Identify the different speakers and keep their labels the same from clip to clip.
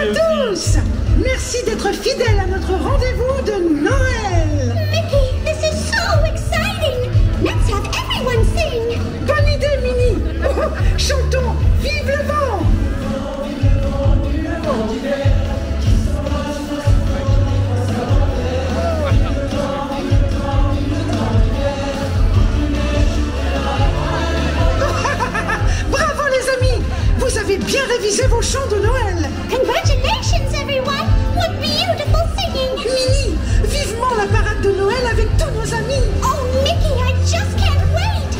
Speaker 1: tous! Merci d'être fidèles à notre rendez-vous de Noël!
Speaker 2: Mickey, this is so exciting! Let's have everyone sing!
Speaker 1: Bonne idée, Minnie! Oh, chantons Vive le vent! Bravo les amis! Vous avez bien révisé vos chants de Noël!
Speaker 2: Congratulations, everyone! What beautiful singing!
Speaker 1: Minnie, vivement la parade de Noël avec tous nos amis!
Speaker 2: Oh, Mickey, I just can't wait!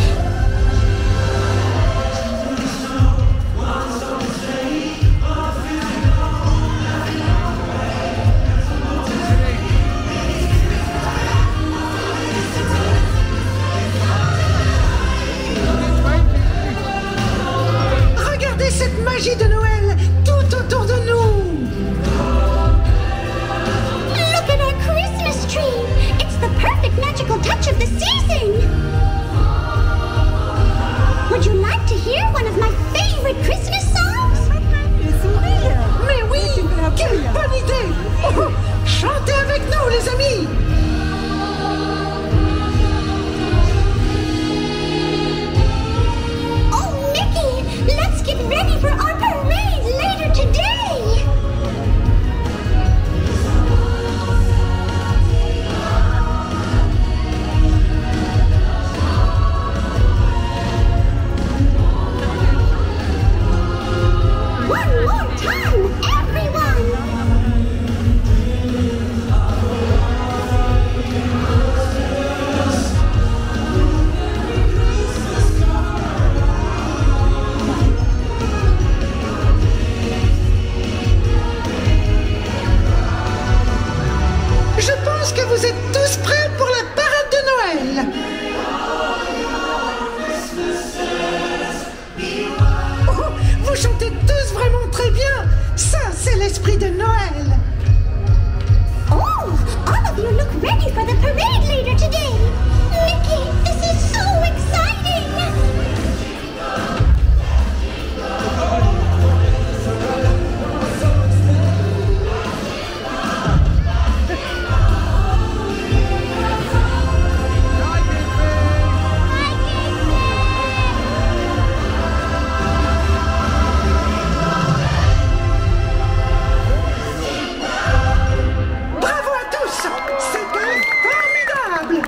Speaker 1: Regardez cette magie de Noël tout autour de nous!
Speaker 2: Look at our Christmas tree! It's the perfect magical touch of the season! Would you like to hear one of my favorite Christmas songs?
Speaker 1: Mais oui! Quelle bonne idée! Oh, chantez avec nous les amis!
Speaker 2: Oh, Mickey! Let's get ready for our parade later today! One more time, everyone!
Speaker 1: Je pense que vous êtes tous prêts pour la parade de Noël! Oh, vous chantez tous vraiment très bien! Ça, c'est l'esprit de Noël!
Speaker 2: Oh, all of you look ready for the parade later today. Mickey, this is so exciting.
Speaker 1: Bravo à tous! C'était formidable!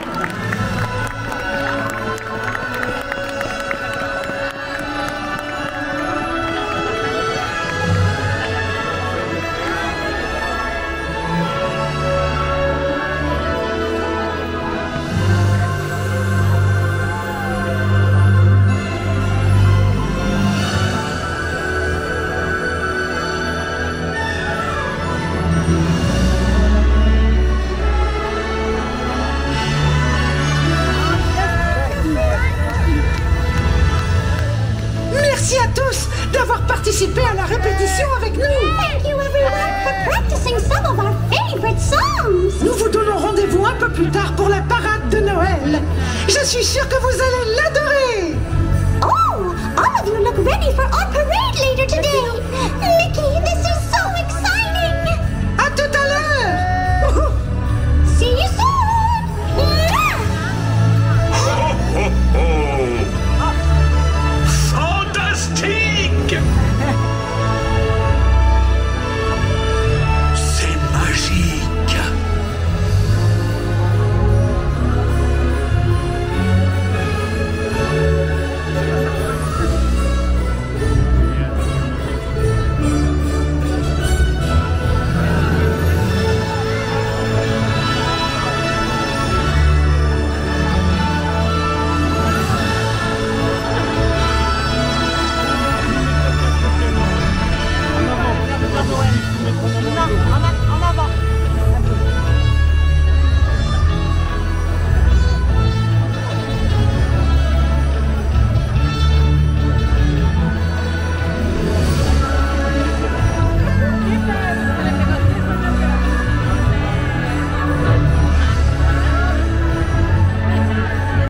Speaker 1: Merci à tous d'avoir participé à la répétition avec nous!
Speaker 2: Thank you, everyone, for practicing some of our favorite songs.
Speaker 1: Nous vous donnons rendez-vous un peu plus tard pour la parade de Noël. Je suis sûre que vous allez